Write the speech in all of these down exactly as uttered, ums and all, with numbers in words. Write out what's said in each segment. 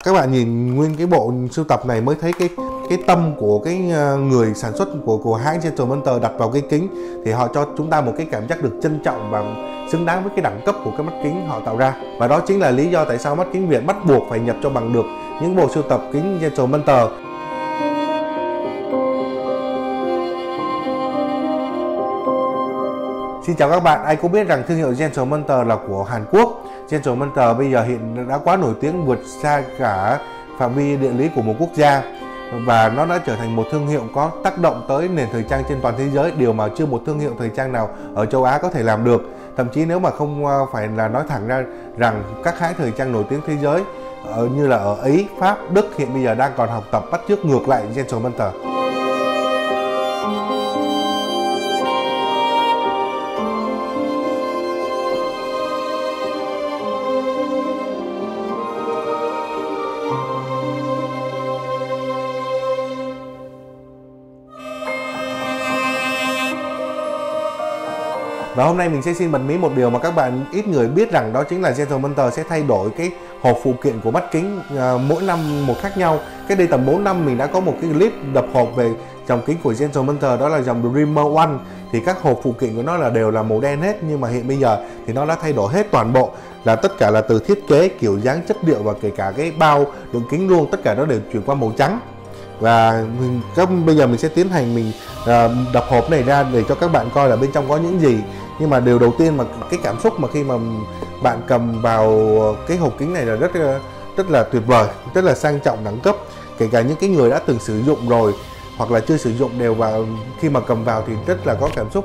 các bạn nhìn nguyên cái bộ sưu tập này mới thấy cái cái tâm của cái người sản xuất của của hãng Gentlemantel đặt vào cái kính, thì họ cho chúng ta một cái cảm giác được trân trọng và xứng đáng với cái đẳng cấp của cái mắt kính họ tạo ra. Và đó chính là lý do tại sao mắt kính Việt bắt buộc phải nhập cho bằng được những bộ sưu tập kính Gentlemantel. Xin chào các bạn, ai cũng biết rằng thương hiệu Gentlemantel là của Hàn Quốc. Gentlemantel bây giờ hiện đã quá nổi tiếng, vượt xa cả phạm vi địa lý của một quốc gia, và nó đã trở thành một thương hiệu có tác động tới nền thời trang trên toàn thế giới, điều mà chưa một thương hiệu thời trang nào ở châu Á có thể làm được. Thậm chí nếu mà không phải là nói thẳng ra rằng các hãng thời trang nổi tiếng thế giới như là ở Ý, Pháp, Đức hiện bây giờ đang còn học tập bắt chước ngược lại Gentlemantel. Và hôm nay mình sẽ xin bật mí một điều mà các bạn ít người biết, rằng đó chính là Gentlemantel sẽ thay đổi cái hộp phụ kiện của mắt kính uh, mỗi năm một khác nhau. Cách đây tầm bốn năm mình đã có một cái clip đập hộp về dòng kính của Gentlemantel, đó là dòng Dreamer One. Thì các hộp phụ kiện của nó là đều là màu đen hết, nhưng mà hiện bây giờ thì nó đã thay đổi hết toàn bộ, là tất cả là từ thiết kế, kiểu dáng, chất liệu và kể cả cái bao đựng kính luôn, tất cả nó đều chuyển qua màu trắng. Và mình, các, bây giờ mình sẽ tiến hành mình uh, đập hộp này ra để cho các bạn coi là bên trong có những gì. Nhưng mà điều đầu tiên mà cái cảm xúc mà khi mà bạn cầm vào cái hộp kính này là rất rất là tuyệt vời, rất là sang trọng, đẳng cấp. Kể cả những cái người đã từng sử dụng rồi hoặc là chưa sử dụng đều vào, khi mà cầm vào thì rất là có cảm xúc.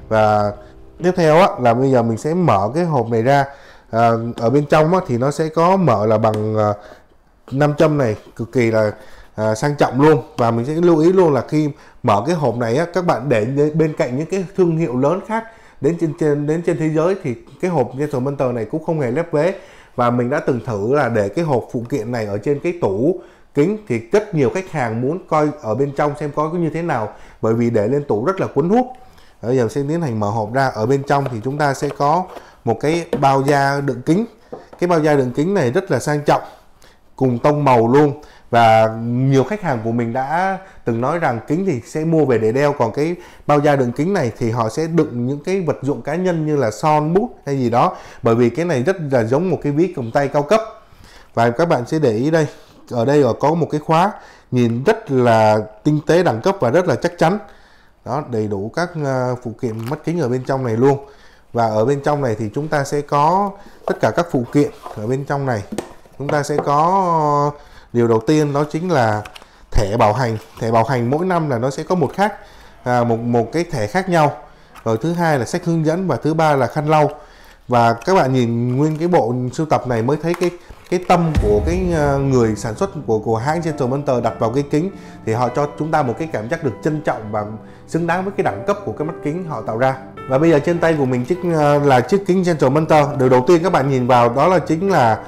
Và tiếp theo á, là bây giờ mình sẽ mở cái hộp này ra. À, ở bên trong á, thì nó sẽ có mở là bằng uh, nam châm này, cực kỳ là À, sang trọng luôn. Và mình sẽ lưu ý luôn là khi mở cái hộp này á, các bạn để bên cạnh những cái thương hiệu lớn khác đến trên trên đến trên thế giới thì cái hộp Gentlemantel này cũng không hề lép vế. Và mình đã từng thử là để cái hộp phụ kiện này ở trên cái tủ kính, thì rất nhiều khách hàng muốn coi ở bên trong xem có như thế nào, bởi vì để lên tủ rất là cuốn hút. Bây giờ sẽ tiến hành mở hộp ra. Ở bên trong thì chúng ta sẽ có một cái bao da đựng kính. Cái bao da đựng kính này rất là sang trọng, cùng tông màu luôn. Và nhiều khách hàng của mình đã từng nói rằng kính thì sẽ mua về để đeo, còn cái bao da đựng kính này thì họ sẽ đựng những cái vật dụng cá nhân như là son, bút hay gì đó, bởi vì cái này rất là giống một cái ví cầm tay cao cấp. Và các bạn sẽ để ý đây, ở đây có một cái khóa nhìn rất là tinh tế, đẳng cấp và rất là chắc chắn. Đó, đầy đủ các phụ kiện mắt kính ở bên trong này luôn. Và ở bên trong này thì chúng ta sẽ có tất cả các phụ kiện. Ở bên trong này chúng ta sẽ có, điều đầu tiên đó chính là thẻ bảo hành. Thẻ bảo hành mỗi năm là nó sẽ có một khác, à, một một cái thẻ khác nhau. Rồi thứ hai là sách hướng dẫn, và thứ ba là khăn lau. Và các bạn nhìn nguyên cái bộ sưu tập này mới thấy cái cái tâm của cái người sản xuất của của hãng Gentlemantel đặt vào cái kính, thì họ cho chúng ta một cái cảm giác được trân trọng và xứng đáng với cái đẳng cấp của cái mắt kính họ tạo ra. Và bây giờ trên tay của mình chiếc là chiếc kính Gentlemantel. Điều đầu tiên các bạn nhìn vào đó là chính là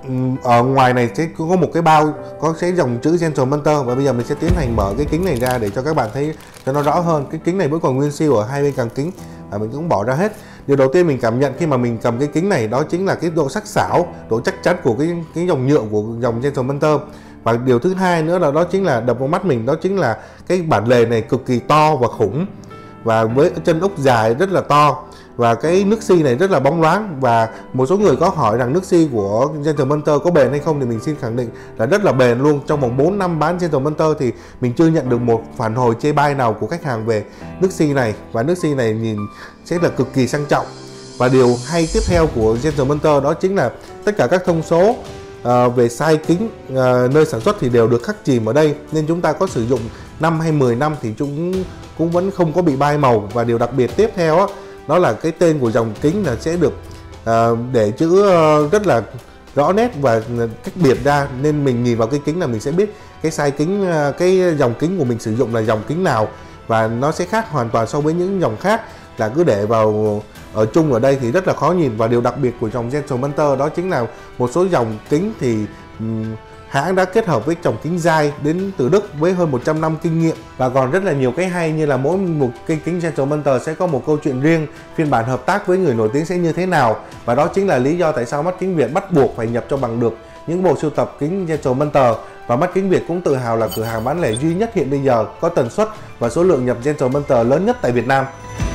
ở ngoài này sẽ có một cái bao có sẽ dòng chữ Gentlemantel. Và bây giờ mình sẽ tiến hành mở cái kính này ra để cho các bạn thấy cho nó rõ hơn. Cái kính này vẫn còn nguyên siêu ở hai bên càng kính, và mình cũng bỏ ra hết. Điều đầu tiên mình cảm nhận khi mà mình cầm cái kính này đó chính là cái độ sắc sảo, độ chắc chắn của cái cái dòng nhựa của dòng Gentlemantel. Và điều thứ hai nữa là đó chính là đập vào mắt mình, đó chính là cái bản lề này cực kỳ to và khủng, và với chân ốc dài rất là to. Và cái nước xi này rất là bóng loáng. Và một số người có hỏi rằng nước xi của Gentlemantel có bền hay không, thì mình xin khẳng định là rất là bền luôn. Trong vòng bốn năm bán Gentlemantel thì mình chưa nhận được một phản hồi chê bai nào của khách hàng về nước xi này. Và nước xi này nhìn sẽ là cực kỳ sang trọng. Và điều hay tiếp theo của Gentlemantel đó chính là tất cả các thông số uh, về size kính, uh, nơi sản xuất thì đều được khắc chìm ở đây, nên chúng ta có sử dụng năm hay mười năm thì chúng cũng vẫn không có bị bai màu. Và điều đặc biệt tiếp theo á, đó là cái tên của dòng kính là sẽ được uh, để chữ uh, rất là rõ nét và cách biệt ra, nên mình nhìn vào cái kính là mình sẽ biết cái size kính, uh, cái dòng kính của mình sử dụng là dòng kính nào, và nó sẽ khác hoàn toàn so với những dòng khác là cứ để vào ở chung ở đây thì rất là khó nhìn. Và điều đặc biệt của dòng Gentlemantel đó chính là một số dòng kính thì um, hãng đã kết hợp với dòng kính dai đến từ Đức với hơn một trăm năm kinh nghiệm, và còn rất là nhiều cái hay, như là mỗi một cây kính Gentlemantel sẽ có một câu chuyện riêng, phiên bản hợp tác với người nổi tiếng sẽ như thế nào. Và đó chính là lý do tại sao mắt kính Việt bắt buộc phải nhập cho bằng được những bộ sưu tập kính Gentleman, và mắt kính Việt cũng tự hào là cửa hàng bán lẻ duy nhất hiện bây giờ có tần suất và số lượng nhập Gentleman lớn nhất tại Việt Nam.